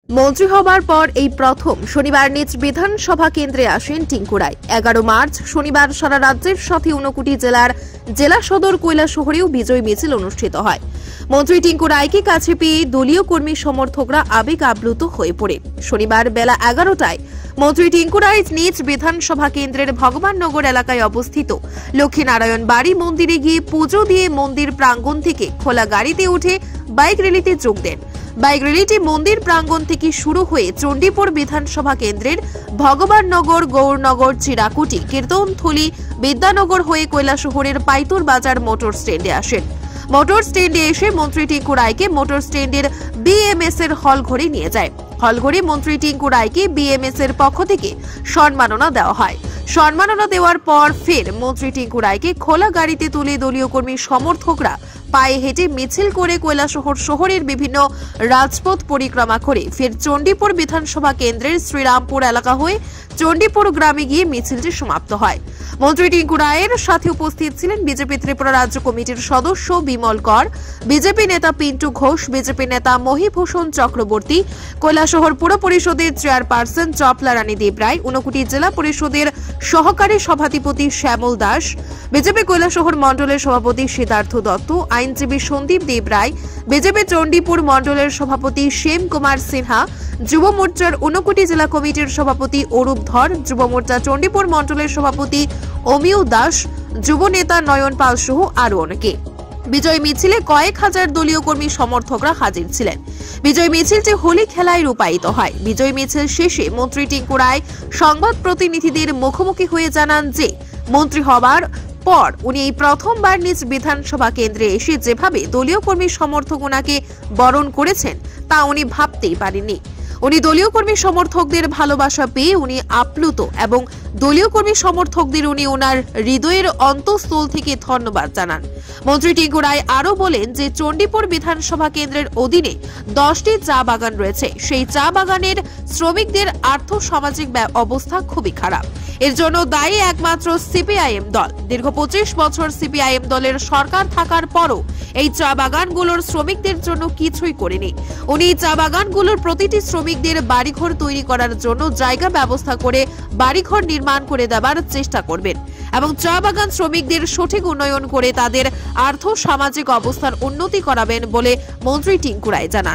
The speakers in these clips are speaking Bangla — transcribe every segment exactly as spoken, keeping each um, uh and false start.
মন্ত্রী হবার পর এই প্রথম শনিবার নিজ বিধানসভা কেন্দ্রে আসেন টিঙ্কু রায়। এগারো মার্চ শনিবার সারা রাজ্যের সাথে ঊনকোটি জেলার জেলা সদর কৈলাসহরেও বিজয় মিছিল অনুষ্ঠিত হয়। মন্ত্রী টিঙ্কু রায়কে কাছে পেয়ে দলীয় কর্মী সমর্থকরা আবেগ আপ্লুত হয়ে পড়ে। শনিবার বেলা এগারোটায় মন্ত্রী টিঙ্কু রায় নিজ বিধানসভা কেন্দ্রের ভগবাননগর এলাকায় অবস্থিত লক্ষ্মীনারায়ণ বাড়ি মন্দিরে গিয়ে পুজো দিয়ে মন্দির প্রাঙ্গণ থেকে খোলা গাড়িতে উঠে বাইক র্যালিতে যোগ দেন। বাইক র্যালিটি মন্দির প্রাঙ্গণ থেকে শুরু হয়ে চণ্ডীপুর বিধানসভা কেন্দ্রের ভগবাননগর, গৌরনগর, চিরাকুটি, কীর্তনথলি, বিদ্যানগর হয়ে কৈলাসহরের পাইতুর বাজার মোটর স্ট্যান্ডে আসেন। মোটর স্ট্যান্ডে এসে মন্ত্রী টিঙ্কু রায়কে মোটর স্ট্যান্ডের বিএমএস এর হল ঘরে নিয়ে যায়। হল ঘরে মন্ত্রী টিঙ্কু রায়কে বিএমএস এর পক্ষ থেকে সম্মাননা দেওয়া হয়। সম্মাননা দেওয়ার পর ফের মন্ত্রী টিঙ্কু রায়কে খোলা গাড়িতে তুলে দলীয় কর্মী সমর্থকরা পায়ে হেঁটে মিছিল করে কৈলাসহর শহরের বিভিন্ন রাজপথ পরিক্রমা করে ফের চণ্ডীপুর বিধানসভা কেন্দ্রের শ্রীরামপুর এলাকা হয়ে চণ্ডীপুর গ্রামে গিয়ে মিছিলটি সমাপ্ত হয়। মন্ত্রী টিঙ্কু রায়ের সাথে উপস্থিত ছিলেন বিজেপি ত্রিপুরা রাজ্য কমিটির সদস্য বিমল কর, বিজেপি নেতা পিন্টু ঘোষ, বিজেপি নেতা মহিভূষণ চক্রবর্তী, কৈলাসহর পুর পরিষদের চেয়ারপারসন চপলা রানী দেবরায়, ঊনকোটি জেলা পরিষদের সহকারী সভাধিপতি শ্যামল দাস, বিজেপি কৈলাসহর মণ্ডলের সভাপতি সিদ্ধার্থ দত্ত, আইনজীবী সন্দীপ দেবরায়, বিজেপি চণ্ডীপুর মণ্ডলের সভাপতি শ্যাম কুমার সিনহা, যুব মোর্চার ঊনকোটি জেলা কমিটির সভাপতি অরূপ ধর, যুব মোর্চা চণ্ডীপুর মণ্ডলের সভাপতি অমিয় দাস, যুব নেতা নয়ন পাল সহ আরো অনেকে। বিজয় মিছিলে কয়েক হাজার দলীয় কর্মী সমর্থকরা হাজির ছিলেন। বিজয় মিছিলটি হোলি খেলায় রূপায়িত হয়। বিজয় মিছিল শেষে মন্ত্রী টিঙ্কু রায় সংবাদ প্রতিনিধিদের মুখোমুখি হয়ে জানান যে মন্ত্রী হবার পর উনি এই প্রথমবার নিজ বিধানসভা কেন্দ্রে এসে যেভাবে দলীয় কর্মী সমর্থক ওনাকে বরণ করেছেন তা উনি ভাবতেই পারেননি। উনি দলীয় কর্মী সমর্থকদের ভালোবাসা পেয়ে উনি আপ্লুত এবং দলীয় কর্মী সমর্থকদের উনি ওনার হৃদয়ের অন্তঃস্থল থেকে ধন্যবাদ জানান। মন্ত্রী টিঙ্কু রায় আরো বলেন যে চণ্ডীপুর বিধানসভা কেন্দ্রের অধীনে দশটি চা বাগান রয়েছে। সেই চা বাগানের শ্রমিকদের আর্থ সামাজিক অবস্থা খুবই খারাপ। এর জন্য দায়ী একমাত্র সিপিআইএম দল। দীর্ঘ পঁচিশ বছর সিপিআইএম দলের সরকার থাকার পরও এই চা বাগানগুলোর শ্রমিকদের জন্য কিছুই করেনি। উনি চা বাগানগুলোর প্রতিটি শ্রমিকদের বাড়িঘর তৈরি করার জন্য জায়গা ব্যবস্থা করে বাড়িঘর নির্মাণ করে দেওয়ার চেষ্টা করবেন এবং চা বাগান শ্রমিকদের সঠিক উন্নয়ন করে তাদের আর্থ সামাজিক অবস্থার উন্নতি করাবেন বলে মন্ত্রী টিঙ্কু রায় জানান।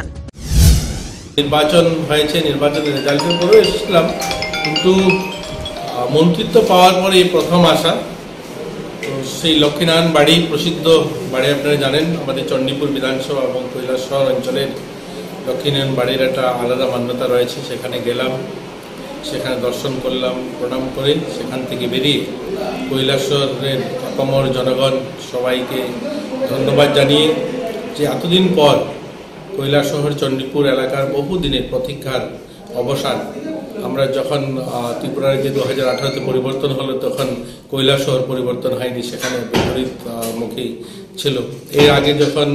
নির্বাচন হয়েছে, নির্বাচনের রেজাল্টের পরেও এসেছিলাম, কিন্তু মন্ত্রিত্ব পাওয়ার পরে এই প্রথম আসা। তো সেই লক্ষ্মীনারায়ণ বাড়ি, প্রসিদ্ধ বাড়ি আপনারা জানেন, আমাদের চণ্ডীপুর বিধানসভা এবং কৈলাসহর অঞ্চলের লক্ষ্মীনারায়ণ বাড়ির একটা আলাদা মান্যতা রয়েছে। সেখানে গেলাম, সেখানে দর্শন করলাম, প্রণাম করে সেখান থেকে বেরিয়ে কৈলাসহরের আপামর জনগণ সবাইকে ধন্যবাদ জানিয়ে যে এতদিন পর কৈলাসহর চণ্ডীপুর এলাকার বহু দিনের প্রতীক্ষার অবসান। আমরা যখন ত্রিপুরার যে দু হাজার আঠারোতে পরিবর্তন হলো তখন কৈলাসহর পরিবর্তন হয়নি, সেখানে বিপরীতমুখী ছিল। এর আগে যখন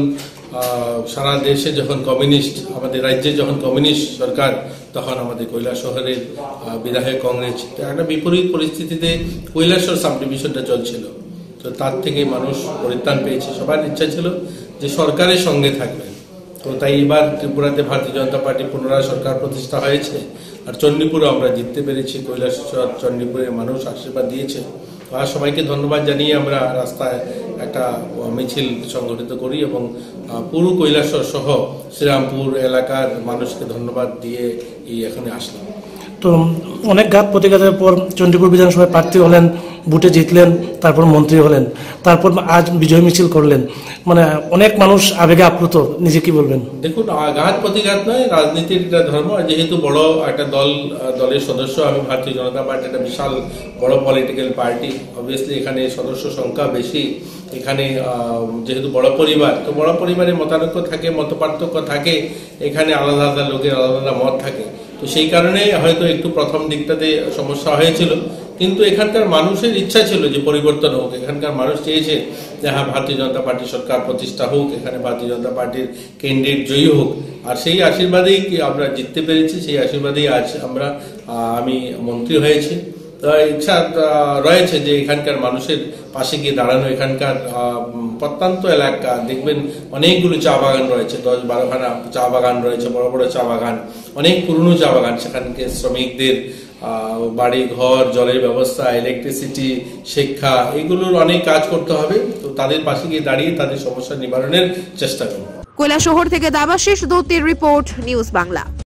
সারা দেশে যখন কমিউনিস্ট, আমাদের রাজ্যে যখন কমিউনিস্ট সরকার, তখন আমাদের কৈলাসহরের বিধায়ক কংগ্রেস, একটা বিপরীত পরিস্থিতিতে কৈলাসহর সাব ডিভিশনটা চলছিল। তো তার থেকে মানুষ পরিত্রাণ পেয়েছে। সবার ইচ্ছা ছিল যে সরকারের সঙ্গে থাকবে। তো তাই এবার ত্রিপুরাতে ভারতীয় জনতা পার্টি পুনরায় সরকার প্রতিষ্ঠা হয়েছে আর চণ্ডীপুরে আমরা জিততে পেরেছি। কৈলাসহর চণ্ডীপুরের মানুষ আশীর্বাদ দিয়েছে। আর সবাইকে ধন্যবাদ জানিয়ে আমরা রাস্তায় একটা মিছিল সংগঠিত করি এবং পুরো কৈলাসহর সহ শ্রীরামপুর এলাকার মানুষকে ধন্যবাদ দিয়ে এই এখানে আসলাম। তো অনেক ঘাত প্রতিঘাতের পর চণ্ডীপুর বিধানসভায় প্রার্থী হলেন, ভোটে জিতলেন, তারপর মন্ত্রী হলেন, তারপর আজ বিজয় মিছিল করলেন। মানে অনেক মানুষ আবেগে আপ্লুত, নিজে কি বলবেন? দেখুন, আঘাত প্রতিঘাত নয়, রাজনীতির একটা ধর্ম। যেহেতু বড় একটা দল, দলের সদস্য আমি, ভারতীয় জনতা পার্টি একটা বিশাল বড় পলিটিক্যাল পার্টি, অবভিয়াসলি এখানে সদস্য সংখ্যা বেশি। এখানে যেহেতু বড় পরিবার, তো বড় পরিবারে মতানৈক্য থাকে, মত পার্থক্য থাকে, এখানে আলাদা আলাদা লোকের আলাদা আলাদা মত থাকে। তো সেই কারণে হয়তো একটু প্রথম দিকটাতে সমস্যা হয়েছিল, কিন্তু এখানকার মানুষের ইচ্ছা ছিল যে পরিবর্তন হোক। এখানকার মানুষ চেয়েছে যে হ্যাঁ, ভারতীয় জনতা পার্টি সরকার প্রতিষ্ঠা হোক, এখানে ভারতীয় জনতা পার্টির ক্যান্ডিডেট জয়ী হোক। আর সেই আশীর্বাদেই আমরা জিততে পেরেছি, সেই আশীর্বাদেই আজ আমরা আমি মন্ত্রী হয়েছি। ইচ্ছা রয়েছে যে এখানকার মানুষের পাশে গিয়ে দাঁড়ানো, এখানকার প্রত্যন্ত এলাকা দেখবেন অনেকগুলো চা বাগান রয়েছে, দশ বারোখানা চা বাগান রয়েছে, বড় বড় চা বাগান, অনেক পুরনো চা বাগান। সেখানকে শ্রমিকদের বাড়ি ঘর, জলের ব্যবস্থা, ইলেকট্রিসিটি, শিক্ষা, এগুলোর অনেক কাজ করতে হবে। তো তাদের পাশে গিয়ে দাঁড়িয়ে তাদের সমস্যা নিবারণের চেষ্টা করব। কৈলাসহর থেকে দেবাশিস দত্তের রিপোর্ট, নিউজ বাংলা।